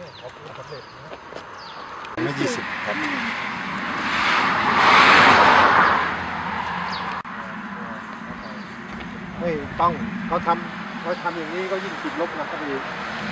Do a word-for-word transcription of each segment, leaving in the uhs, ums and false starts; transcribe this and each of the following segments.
ไม่ยี่สิบครับไม่ต้องเขาทำเขาทำอย่างนี้ก็ยิ่งติดลบนะครับพี่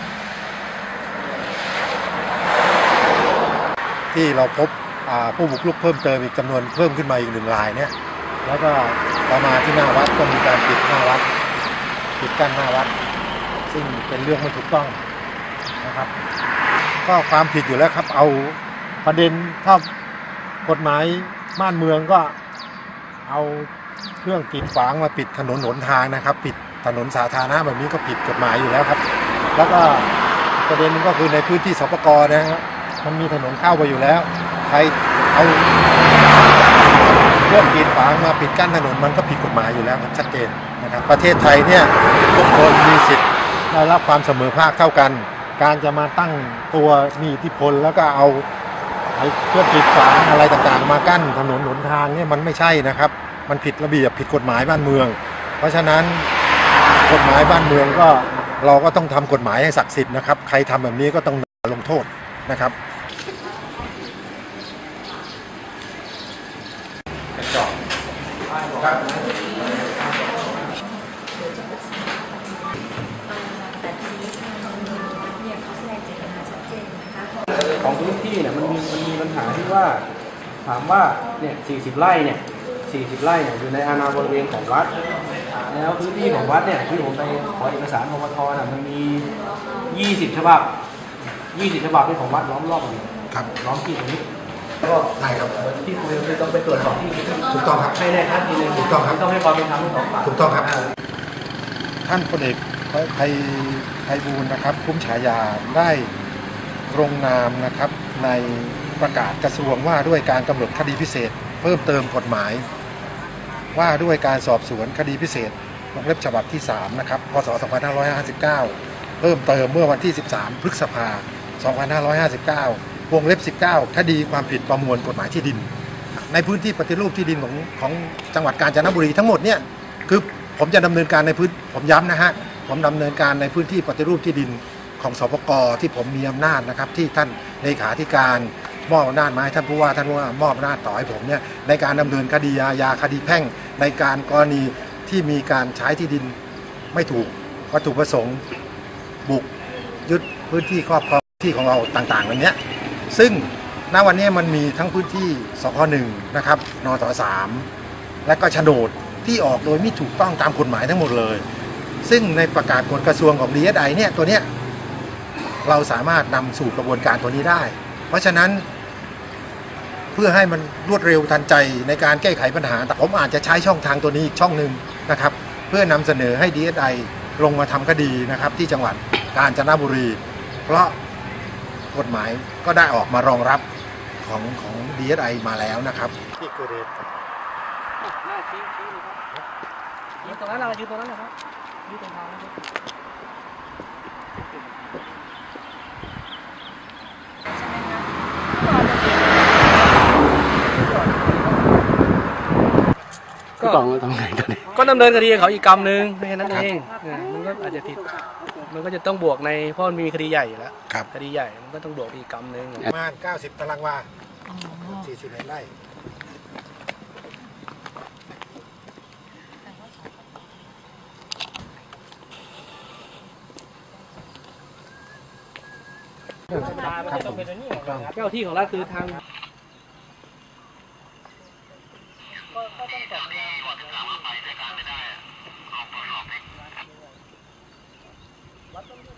ที่เราพบผู้บุกรุกเพิ่มเติมอีกจำนวนเพิ่มขึ้นมาอีกหนึ่งรายเนี่ยแล้วก็ต่อมาที่หน้าวัดก็มีการปิดหน้าวัดปิดกั้นหน้าวัดซึ่งเป็นเรื่องไม่ถูกต้องนะครับก็ความผิดอยู่แล้วครับเอาประเด็นถ้ากฎหมายบ้านเมืองก็เอาเครื่องกีดขวางมาปิดถนนหนทางนะครับปิดถนนสาธารณะแบบนี้ก็ผิดกฎหมายอยู่แล้วครับแล้วก็ประเด็นนึงก็คือในพื้นที่สปก.นะครับมันมีถนนเข้าไปอยู่แล้วใครเอาเครื่องกีดขวางมาปิดกั้นถนนมันก็ผิดกฎหมายอยู่แล้วชัดเจนนะครับประเทศไทยเนี่ยทุกคนมีสิทธิ์ได้รับความเสมอภาคเท่ากันการจะมาตั้งตัวมีอิทธิพลแล้วก็เอาเครื่องกีดขวางอะไรต่างๆมากั้นถนนหนทางเนี่ยมันไม่ใช่นะครับมันผิดระเบียบผิดกฎหมายบ้านเมืองเพราะฉะนั้นกฎหมายบ้านเมืองก็เราก็ต้องทำกฎหมายให้ศักดิ์สิทธิ์นะครับใครทำแบบนี้ก็ต้องลงโทษนะครับของพื้นที่เนี่ยมันมีมันมีปัญหาที่ว่าถามว่าเนี่ยสี่สิบไร่เนี่ยสี่สิบไร่เนี่ยอยู่ในอาณาบริเวณของวัดแล้วพื้นที่ของวัดเนี่ยที่ผมไปขอเอกสารปปทน่ะมันมียี่สิบฉบับยี่สิบฉบับเป็นของวัดล้อมรอบอยู่ครับล้อมที่ตรงนี้ก็ใช่ครับที่คุยคือต้องไปตรวจสอบที่ถูกต้องครับให้แน่ชัดทีนึงถูกต้องครับต้องให้ความเป็นธรรมทั้งสองฝ่ายถูกต้องครับท่านพลเอกไพไพบูลย์นะครับคุ้มฉายาได้ลงนามนะครับในประกาศกระทรวงว่าด้วยการกำหนดคดีพิเศษเพิ่มเติมกฎหมายว่าด้วยการสอบสวนคดีพิเศษวงเล็บฉบับที่สามนะครับพศสองพันห้าร้อยห้าสิบเก้าเพิ่มเติมเมื่อวันที่สิบสามพฤษภาคมสองพันห้าร้อยห้าสิบเก้าวงเล็บสิบเก้าคดีความผิดประมวลกฎหมายที่ดินในพื้นที่ปฏิรูปที่ดินของของจังหวัดกาญจนบุรีทั้งหมดเนี่ยคือผมจะดำเนินการในพื้นผมย้ำนะฮะผมดำเนินการในพื้นที่ปฏิรูปที่ดินของสปก.ที่ผมมีอำนาจนะครับที่ท่านเลขาธิการมอบอำนาจมาให้ท่านผู้ว่าท่านผู้ว่ามอบอำนาจต่อให้ผมเนี่ยในการดำเนินคดีอาญาคดีแพ่งในการกรณีที่มีการใช้ที่ดินไม่ถูกวัตถุประสงค์บุกยึดพื้นที่ครอบครองที่ของเราต่างๆอย่างเนี้ยซึ่งณวันนี้มันมีทั้งพื้นที่สค.หนึ่งนะครับนส.สามและก็โฉนดที่ออกโดยไม่ถูกต้องตามกฎหมายทั้งหมดเลยซึ่งในประกาศกฎกระทรวงของ ดี เอส ไอ เนี่ยตัวเนี้ยเราสามารถนำสู่กระบวนการตัวนี้ได้เพราะฉะนั้นเพื่อให้มันรวดเร็วทันใจในการแก้ไขปัญหาแต่ผมอาจจะใช้ช่องทางตัวนี้อีกช่องหนึ่งนะครับเพื่อนำเสนอให้ ดี เอส ไอ ลงมาทำคดีนะครับที่จังหวัดกาญจนบุรีเพราะกฎหมายก็ได้ออกมารองรับของของ ดี เอส ไอ มาแล้วนะครับที่เกิดเหตุยืนตรงนั้นเรายืนตรงนั้นนะครับยืนตรงทางนะครับก็ต้องไงตัวนี้ก็ดำเนินคดีเขาอีกกรรมหนึ่งแค่นั้นเองมันก็อาจจะผิดมันก็จะต้องบวกในเพราะมันมีคดีใหญ่อยู่แล้วคดีใหญ่มันก็ต้องบวกอีกกรรมหนึ่งประมาณเก้าสิบตารางวาสี่สิบไร่เจ้าที่ของรัฐคือทางก็ต้องจัดงานก่อนเลยวัดต้อง